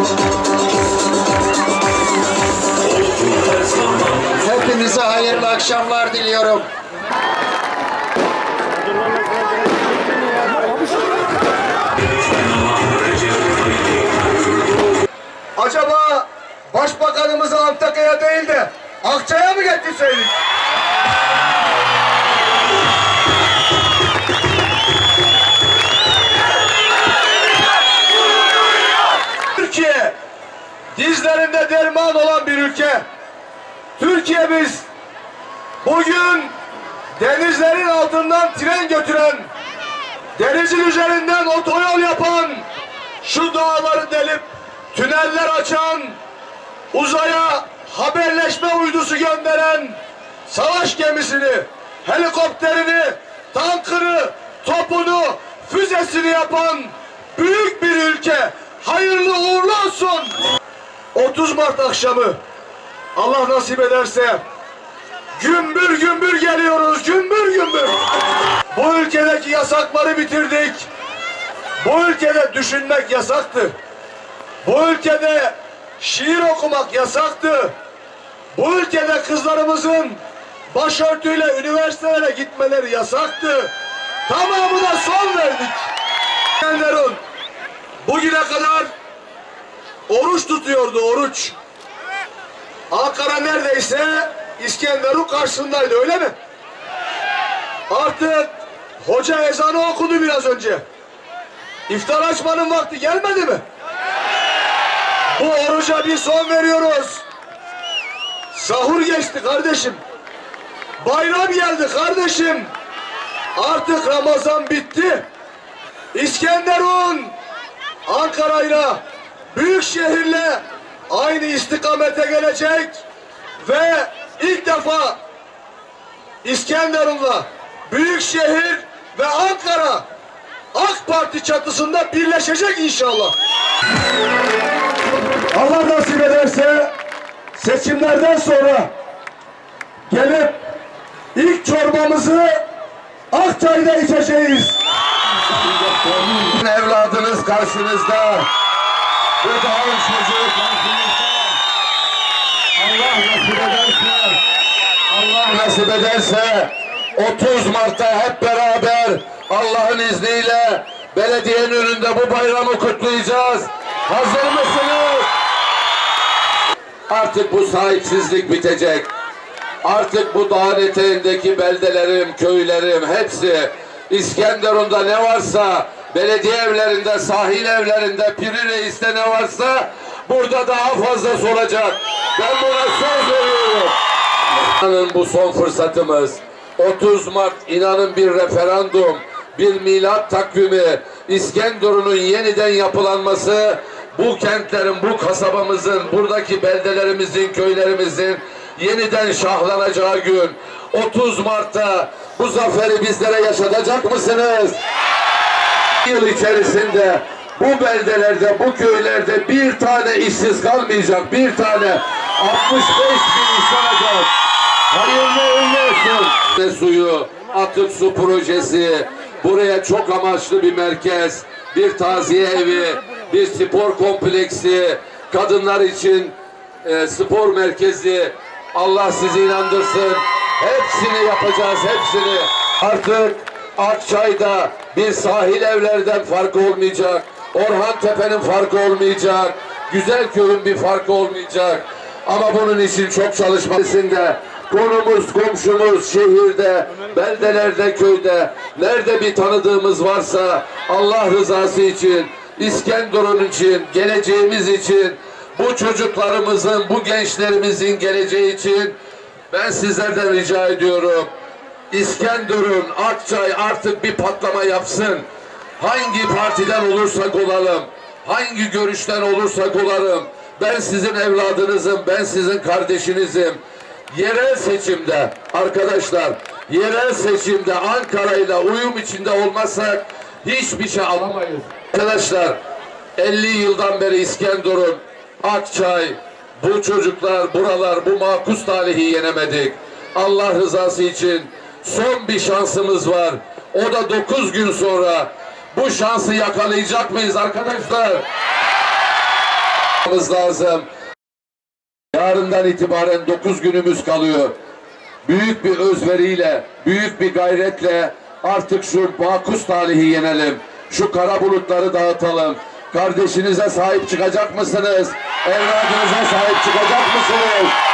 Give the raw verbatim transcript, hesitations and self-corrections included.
Hepinize hayırlı akşamlar diliyorum. Acaba Başbakanımızı Antakya'ya değil de Akçay'a mı getirseydik? Türkiye dizlerinde derman olan bir ülke. Türkiye'miz bugün denizlerin altından tren götüren, denizin üzerinden otoyol yapan, şu dağları delip tüneller açan, uzaya haberleşme uydusu gönderen, savaş gemisini, helikopterini, tankını, topunu, füzesini yapan büyük bir ülke. Hayırlı uğurlu olsun. otuz Mart akşamı Allah nasip ederse gümbür gümbür geliyoruz, gümbür gümbür. Bu ülkedeki yasakları bitirdik. Bu ülkede düşünmek yasaktı. Bu ülkede şiir okumak yasaktı. Bu ülkede kızlarımızın başörtüyle üniversitelere gitmeleri yasaktı. Tamamına son verdik. İskenderun bugüne kadar oruç tutuyordu, oruç. Ankara neredeyse İskenderun karşısındaydı, öyle mi? Artık hoca ezanı okudu biraz önce. İftar açmanın vakti gelmedi mi? Bu oruca bir son veriyoruz. Sahur geçti kardeşim. Bayram geldi kardeşim. Artık Ramazan bitti. İskenderun Ankara'yla, büyük şehirle aynı istikamete gelecek ve ilk defa İskenderun'la Büyükşehir ve Ankara AK Parti çatısında birleşecek inşallah. Allah nasip ederse seçimlerden sonra gelip ilk çorbamızı Akçay'da içeceğiz. Evladınız karşınızda. Bu dağın çocuğu karşınızda. Allah nasip ederse Allah nasip ederse otuz Mart'ta hep beraber Allah'ın izniyle belediyenin önünde bu bayramı kutlayacağız. Hazır mısınız? Artık bu sahipsizlik bitecek. Artık bu dağın eteğindeki beldelerim, köylerim hepsi, İskenderun'da ne varsa, belediye evlerinde, sahil evlerinde, Piri Reis'te ne varsa burada daha fazlası olacak. Ben buna söz veriyorum. İnanın bu son fırsatımız. otuz Mart inanın bir referandum, bir milat takvimi, İskenderun'un yeniden yapılanması, bu kentlerin, bu kasabamızın, buradaki beldelerimizin, köylerimizin yeniden şahlanacağı gün. otuz Mart'ta bu zaferi bizlere yaşatacak mısınız? Yıl içerisinde bu beldelerde, bu köylerde bir tane işsiz kalmayacak, bir tane altmış beş bin iş olacak. Hayırlı uğurlu olsun. Ve suyu, atık su projesi, buraya çok amaçlı bir merkez, bir taziye evi, bir spor kompleksi, kadınlar için e, spor merkezi. Allah sizi inandırsın. Hepsini yapacağız, hepsini. Artık Akçay'da bir sahil evlerden farkı olmayacak. Orhan Tepe'nin farkı olmayacak. Güzelköy'ün bir farkı olmayacak. Ama bunun için çok çalışmasında konumuz, komşumuz, şehirde, beldelerde, köyde, nerede bir tanıdığımız varsa Allah rızası için, İskenderun için, geleceğimiz için, bu çocuklarımızın, bu gençlerimizin geleceği için ben sizlerden rica ediyorum. İskenderun, Akçay artık bir patlama yapsın. Hangi partiden olursak olalım, hangi görüşten olursak olalım, ben sizin evladınızım, ben sizin kardeşinizim. Yerel seçimde arkadaşlar, yerel seçimde Ankara'yla uyum içinde olmazsak hiçbir şey alamayız. Arkadaşlar, elli yıldan beri İskenderun, Akçay, bu çocuklar, buralar, bu makus talihi yenemedik. Allah rızası için son bir şansımız var. O da dokuz gün sonra. Bu şansı yakalayacak mıyız arkadaşlar? lazım. Yarından itibaren dokuz günümüz kalıyor. Büyük bir özveriyle, büyük bir gayretle artık şu makus talihi yenelim. Şu kara bulutları dağıtalım. Kardeşinize sahip çıkacak mısınız? Evladınıza sahip çıkacak mısınız?